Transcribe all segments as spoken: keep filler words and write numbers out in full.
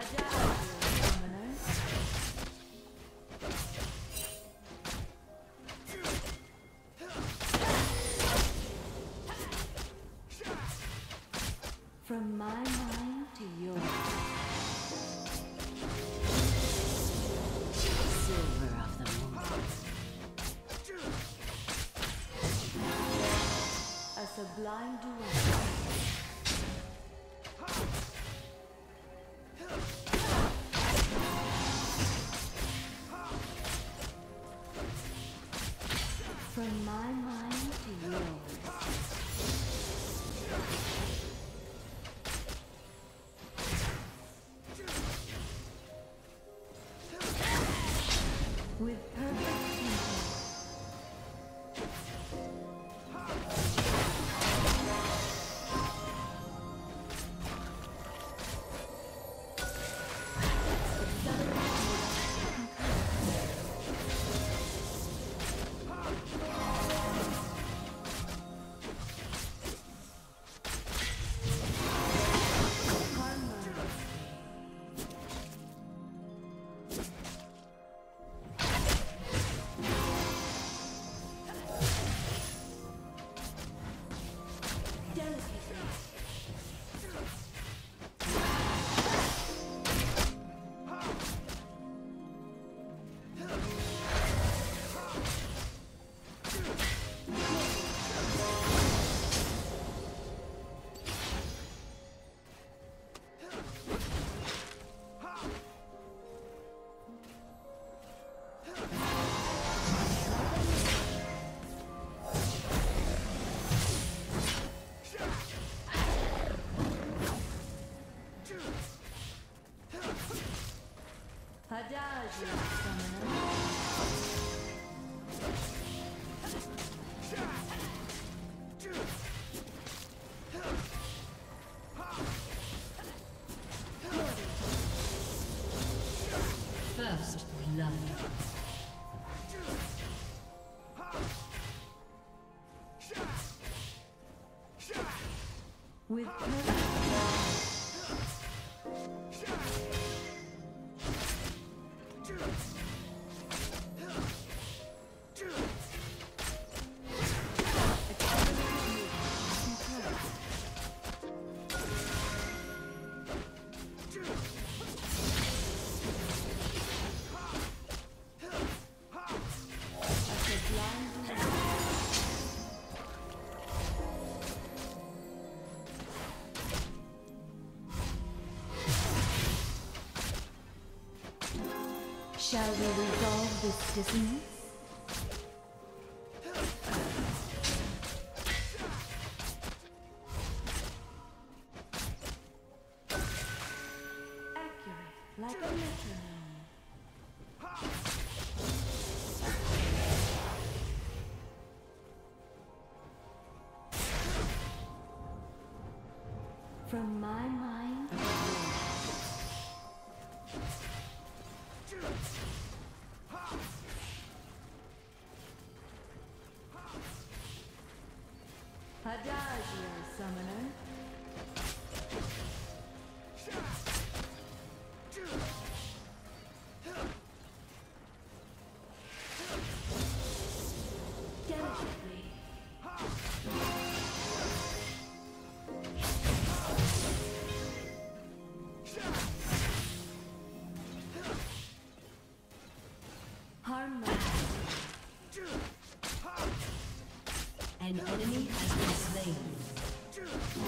From my mind to yours. Silver of the moon. A sublime duet. From my mind to yours. With perfect people. Adagio, summoner. First blood. With perfect Shall we resolve this dissonance? Accurate, like a metronome. From my mind to Adagio, summoner. Delicately. Harmony. An enemy has been slain.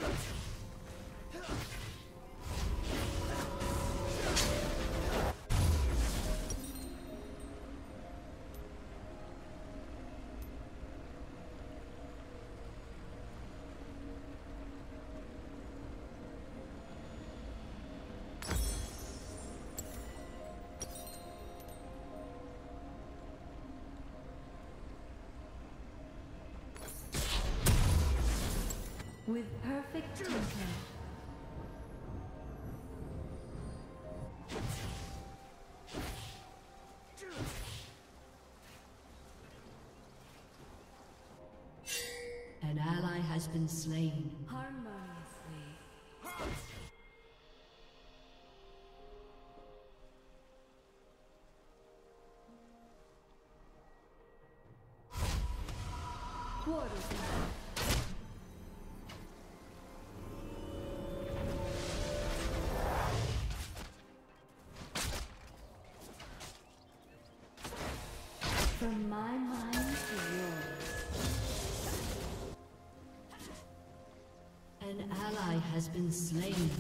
With perfect tempo. An ally has been slain. Harmoniously. Quarter time. From my mind to yours. An ally has been slain.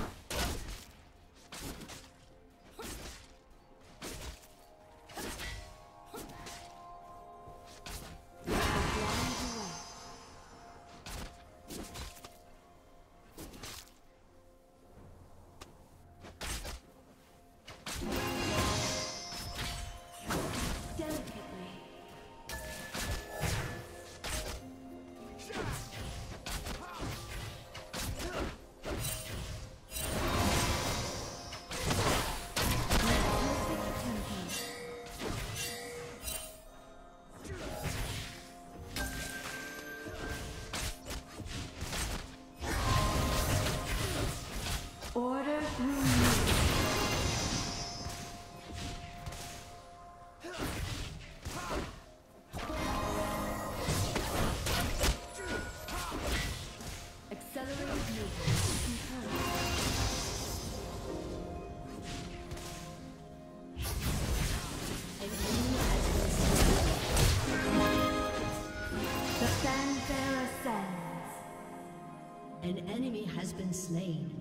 Order through me. Accelerated movement confirmed. The fanfare ascends. An enemy has been slain.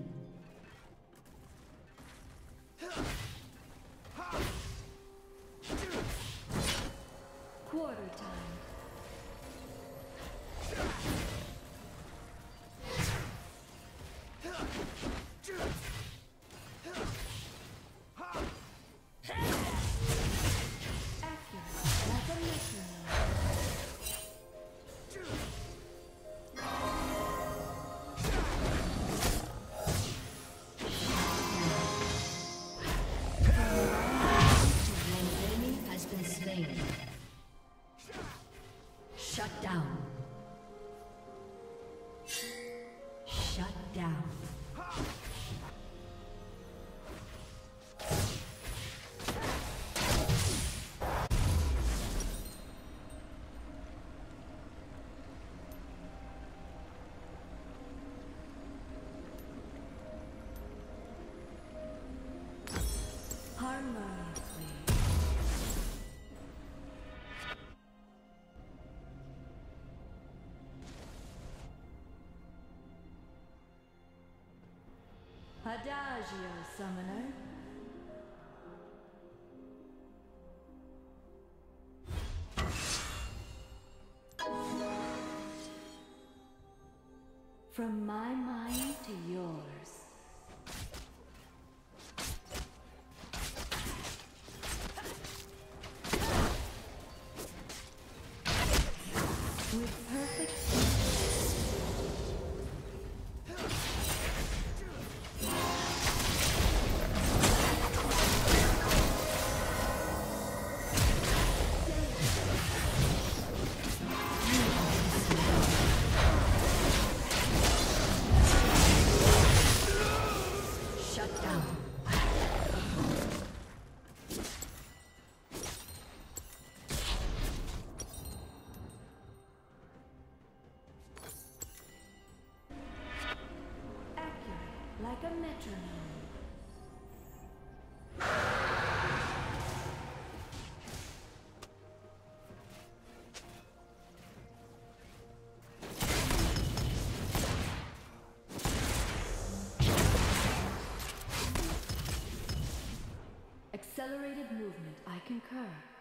Quarter time. Accurate, like a metronome. Shut down. Shut down. Harmoniously. Adagio, summoner. From my mind to yours. With perfect like a metronome. Accelerated movement, I concur.